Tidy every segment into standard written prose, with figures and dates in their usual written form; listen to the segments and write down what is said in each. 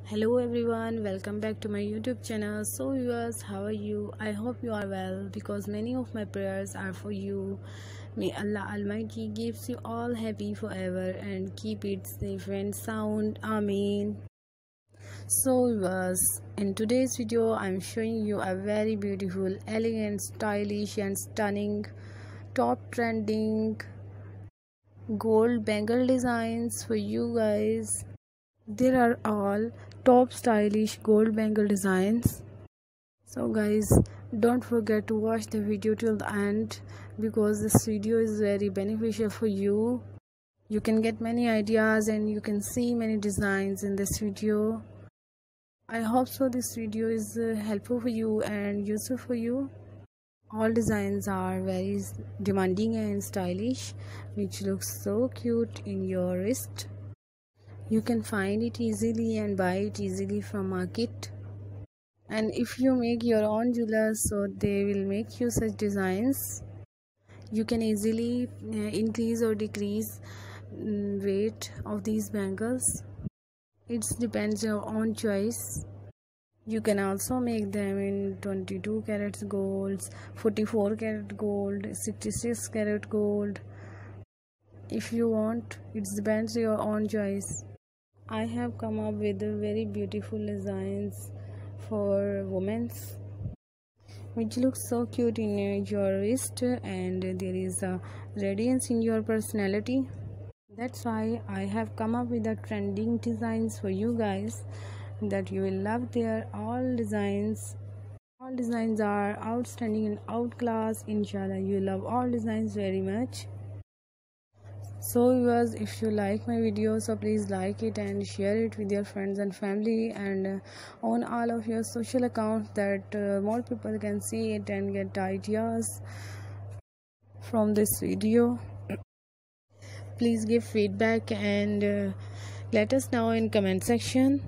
Hello everyone, welcome back to my YouTube channel. So viewers, how are you? I hope you are well because many of my prayers are for you. May Allah Almighty gives you all happy forever and keep it safe and sound. Amen. So viewers, in today's video I'm showing you a very beautiful, elegant, stylish and stunning top trending gold bangle designs for you guys. There are all top stylish gold bangle designs. So guys, don't forget to watch the video till the end because this video is very beneficial for you. You can get many ideas and you can see many designs in this video. I hope so this video is helpful for you and useful for you. All designs are very demanding and stylish, which looks so cute in your wrist. You can find it easily and buy it easily from market. And if you make your own jewelers, so they will make you such designs. You can easily increase or decrease weight of these bangles. It depends on your own choice. You can also make them in 22 carats gold, 44 karat gold, 66 karat gold. If you want, it depends on your own choice. I have come up with very beautiful designs for women, which looks so cute in your wrist, and there is a radiance in your personality. That's why I have come up with the trending designs for you guys that you will love. Their all designs are outstanding and outclass. Inshallah, you love all designs very much. So viewers, if you like my video, so please like it and share it with your friends and family and on all of your social accounts that more people can see it and get ideas from this video. Please give feedback and let us know in comment section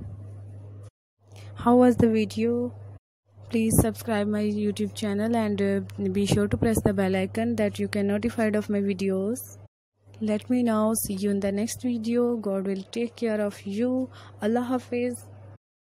how was the video. Please subscribe my YouTube channel and be sure to press the bell icon that you can notified of my videos. Let me now see you in the next video. God will take care of you. Allah Hafiz.